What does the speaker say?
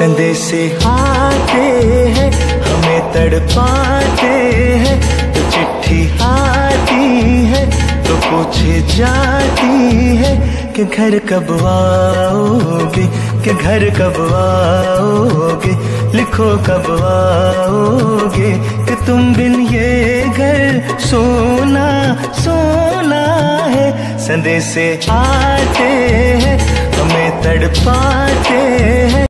संदेशे आते हैं हमें तड़पाते हैं, तो चिट्ठी आती है तो पूछे जाती है कि घर कब आओगे, कि घर कब आओगे, लिखो कब आओगे, कि तुम बिन ये घर सोना सोना है। संदेशे आते हैं हमें तड़पाते हैं।